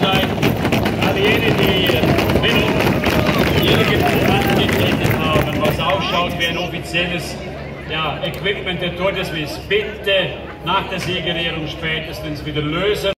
sein. Alle jene, die irgendwo angetreten haben, was ausschaut wie ein offizielles Equipment der Todeswiss, bitte nach der Siegerehrung spätestens wieder lösen.